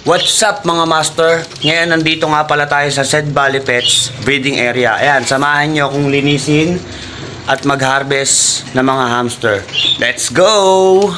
What's up mga master? Ngayon nandito nga pala tayo sa Sed Valley Pets breeding area. Ayan, samahan nyo akong linisin at mag-harvest ng mga hamster. Let's go!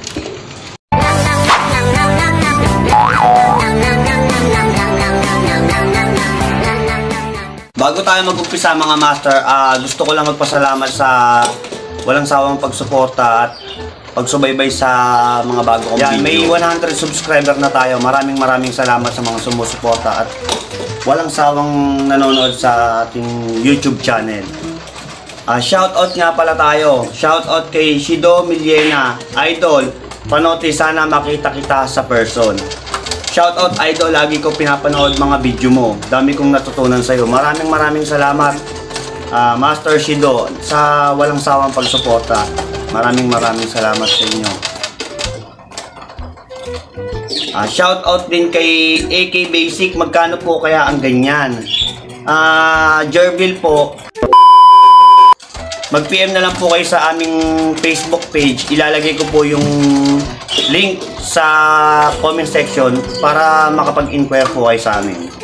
Bago tayo mag-umpisa mga master, gusto ko lang magpasalamat sa walang sawang pagsuporta at pagsubaybay sa mga bago kong video. May 100 subscriber na tayo. Maraming salamat sa mga sumusuporta at walang sawang nanonood sa ating YouTube channel. Shoutout nga pala tayo. Shoutout kay Shido Miliena. Idol, panote, sana makita kita sa person. Shoutout idol, lagi ko pinapanood mga video mo. Dami kong natutunan sa iyo. Maraming salamat Master Shido sa walang sawang pagsuporta. Maraming salamat sa inyo. Shoutout din kay AK Basic. Magkano po kaya ang ganyan? Gerbil po. Mag-PM na lang po kayo sa aming Facebook page. Ilalagay ko po yung link sa comment section para makapag-inquire po kayo sa amin.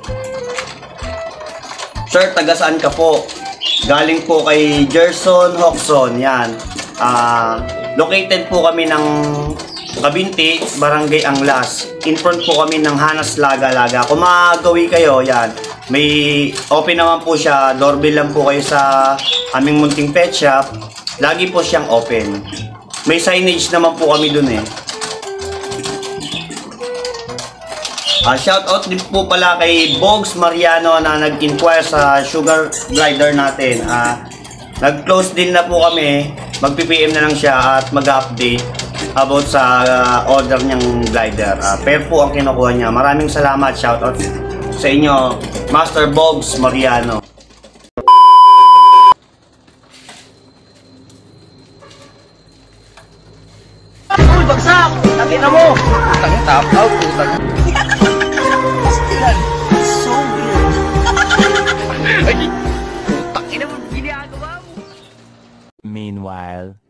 Sir, taga saan ka po? Galing po kay Gerson Hoxon. Yan. Located po kami ng Kabinti, Barangay Anglas. In front po kami ng Hanas Laga-Laga. Kung magawi kayo, yan. May open naman po siya. Doorbell lang po kayo sa aming munting pet shop. Lagi po siyang open. May signage naman po kami dun eh. Shoutout din po pala kay Bogs Mariano na nag-inquire sa sugar glider natin. Nag-close din na po kami. Mag-PPM na lang siya at mag-update about sa order niyang glider. Pair po ang kinukuha niya. Maraming salamat. Shoutout sa inyo, Master Bogs Mariano. Uy, bagsak! Nakita mo! Tangin, tap out. Pastilan. So weird. Ay, takin na mo, ginagawa mo. Meanwhile.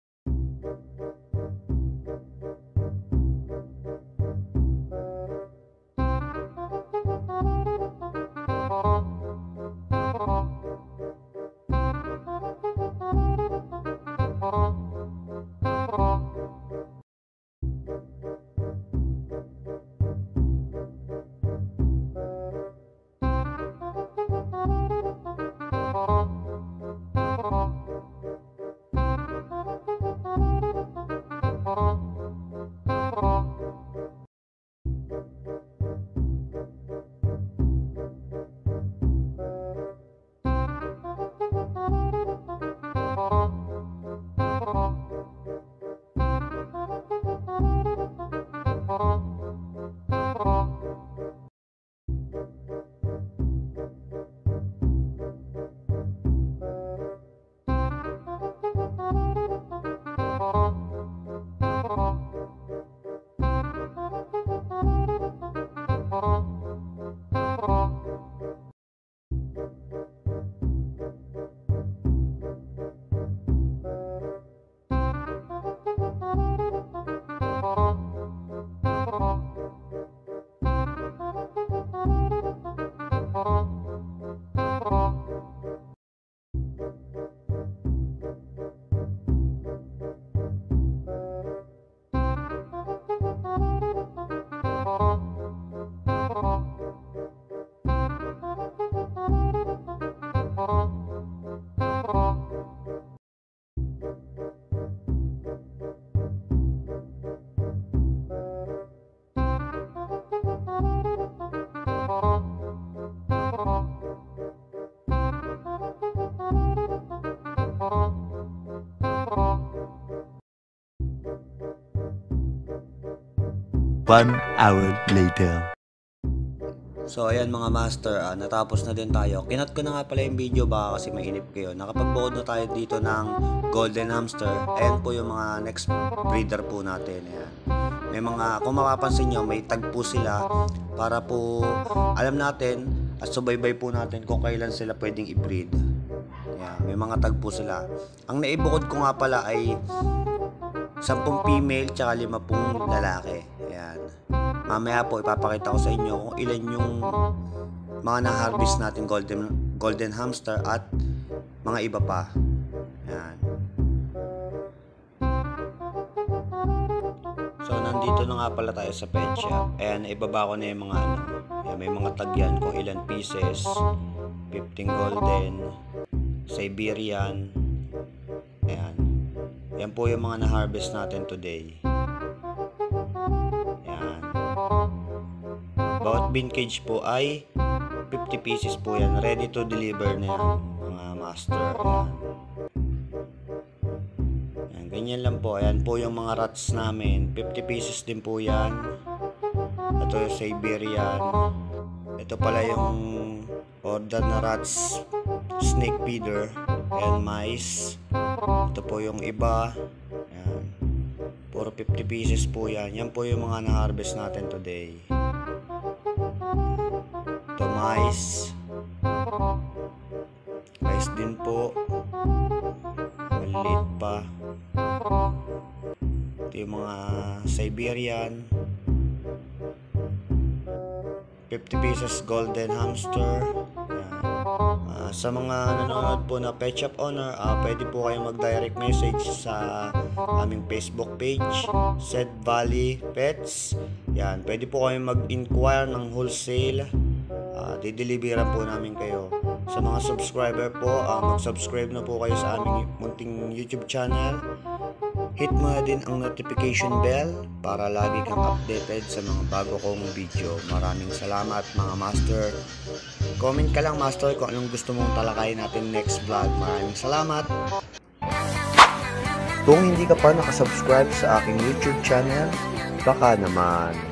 One hour later. So ayan mga master, natapos na din tayo. Kinat ko na nga pala yung video baka kasi mainip kayo. Nakapag-buod na tayo dito ng golden hamster. Ayan po yung mga next breeder po natin. Ayan. May mga, kung mapapansin nyo, may tag po sila para po alam natin at subaybay po natin kung kailan sila pwedeng i-breed. Ayan, may mga tag po sila. Ang naibukod ko nga pala ay 10 female tsaka 5 lalaki. Ayan. Mamaya po ipapakita ko sa inyo kung ilan yung mga na-harvest natin golden hamster at mga iba pa. Yan. So nandito na nga pala tayo sa pet shop. Ayan, ibaba ko na yung mga ano. Ayan, may mga tag yan kung ilan pieces. 15 golden, Siberian. Ayan. Yan po yung mga na-harvest natin today. Ayan. Bawat bin cage po ay 50 pieces po yan. Ready to deliver na yan, mga master. Ayan. Ayan, ganyan lang po. Ayan po yung mga rats namin. 50 pieces din po yan. Ito yung Siberian. Ito pala yung order na rats snake feeder. Ayan, mice. Ito po yung iba. Ayan. Puro 50 pieces po yan. Yan po yung mga na-harvest natin today. Ito mice. Mice din po. Maliit pa. Ito yung mga Siberian. 50 pieces golden hamster. Sa mga nanonood po na pet shop owner, pwede po kayong mag-direct message sa aming Facebook page, Said Valley Pets. Yan, pwede po kayong mag-inquire ng wholesale. Dideliveran po namin kayo. Sa mga subscriber po, mag-subscribe na po kayo sa aming munting YouTube channel. Hit mo na din ang notification bell para lagi kang updated sa mga bago kong video. Maraming salamat mga master. Comment ka lang master kung anong gusto mong talakayin natin next vlog. Maraming salamat. Kung hindi ka pa nakasubscribe sa aking YouTube channel, baka naman